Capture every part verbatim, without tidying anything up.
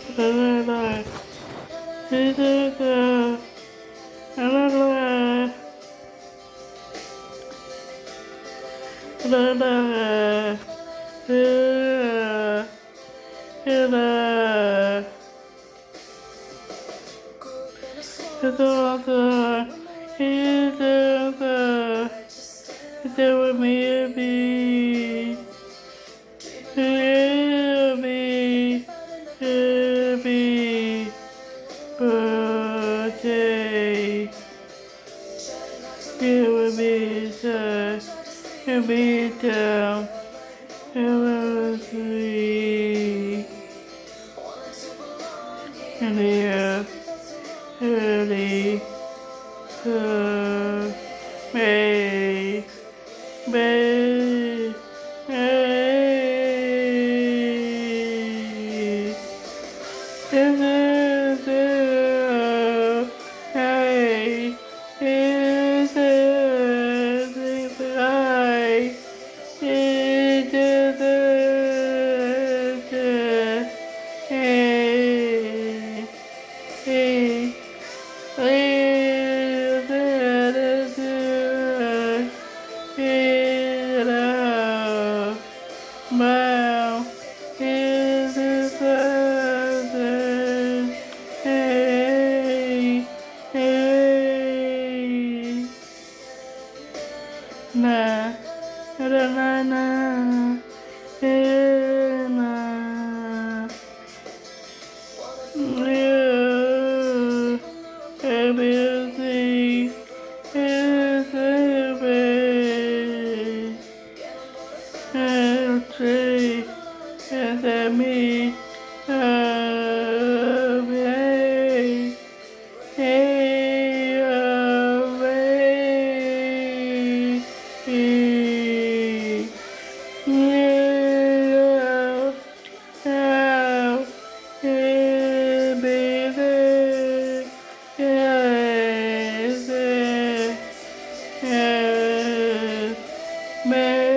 la la la, la la la, la la la, la la. It's all the, it's all the, it's all me, me, me, me, birthday. You will be sad, you'll be down, you will see. And here, early to May, May, May. This is the May, this is the May, this is the May, May. Wow, is this the hey, hey, na, na, na, na, hey, na, you, everything is away. And say, and that me, away, hey, away, yeah, yeah, yeah, baby, yes, yes, May.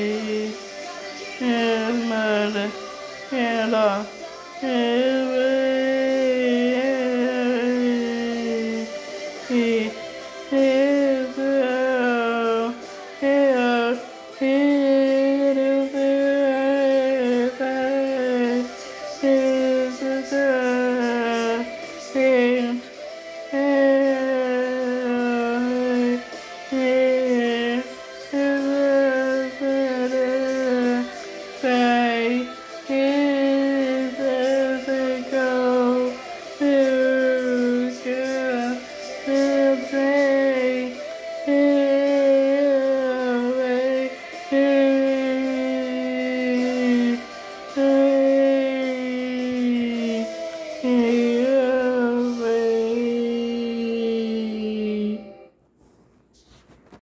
Mother, and